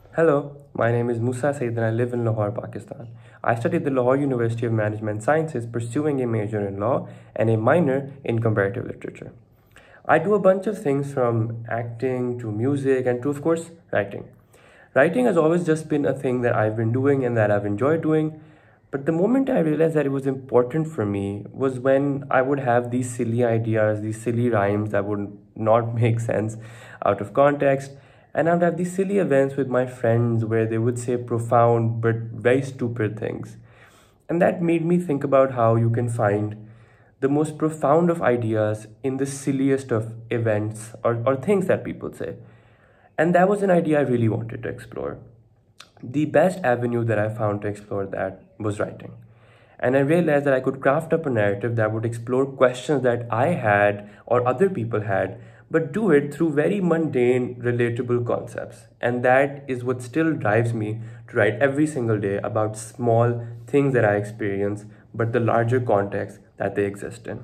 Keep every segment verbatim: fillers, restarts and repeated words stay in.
Hello, my name is Musa Saeed and I live in Lahore, Pakistan. I studied at the Lahore University of Management Sciences, pursuing a major in law and a minor in comparative literature. I do a bunch of things from acting to music and to, of course, writing. Writing has always just been a thing that I've been doing and that I've enjoyed doing. But the moment I realized that it was important for me was when I would have these silly ideas, these silly rhymes that would not make sense out of context. And I would have these silly events with my friends where they would say profound but very stupid things. And that made me think about how you can find the most profound of ideas in the silliest of events or, or things that people say. And that was an idea I really wanted to explore. The best avenue that I found to explore that was writing. And I realized that I could craft up a narrative that would explore questions that I had or other people had, but do it through very mundane, relatable concepts. And that is what still drives me to write every single day about small things that I experience, but the larger context that they exist in.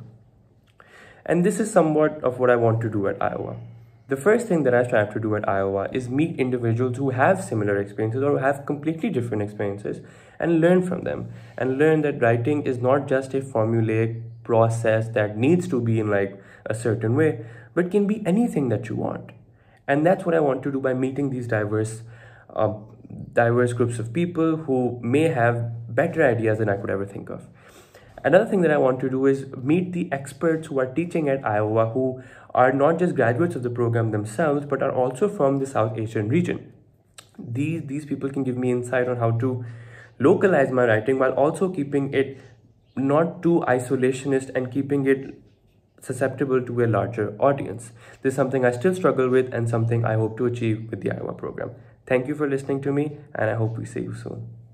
And this is somewhat of what I want to do at Iowa. The first thing that I strive to do at Iowa is meet individuals who have similar experiences or have completely different experiences and learn from them and learn that writing is not just a formulaic process that needs to be in like a certain way, but can be anything that you want. And that's what I want to do by meeting these diverse, uh, diverse groups of people who may have better ideas than I could ever think of. Another thing that I want to do is meet the experts who are teaching at Iowa who are not just graduates of the program themselves, but are also from the South Asian region. These, these people can give me insight on how to localize my writing while also keeping it not too isolationist and keeping it susceptible to a larger audience. This is something I still struggle with and something I hope to achieve with the Iowa program. Thank you for listening to me, and I hope we see you soon.